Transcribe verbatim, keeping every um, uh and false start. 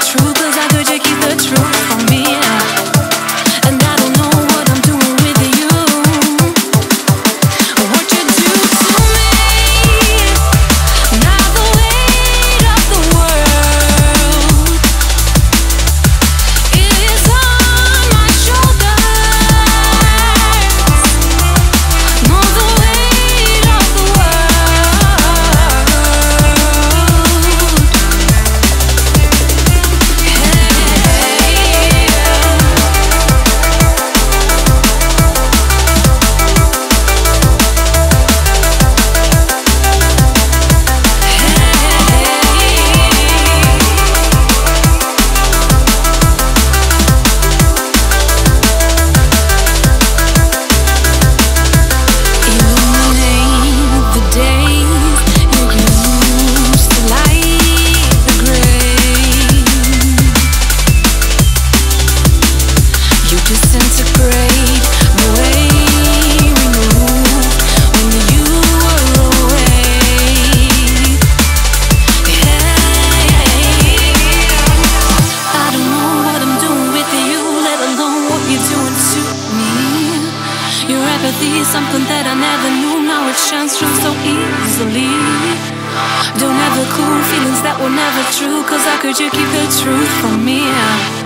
true, 'cause I could you keep the truth from me. And I don't know what I'm doing with you. What you do to me, now the weight of the world is on my shoulders. No, the weight of the world. Illuminate the days you used to light the grave. You disintegrate the way we move when you were away. I don't know what I'm doing with you, let alone what you're doing to me. Your apathy is something that I never knew. Now it shines through so easily. Don't have the cool feelings that were never true, 'cause how could you keep the truth from me?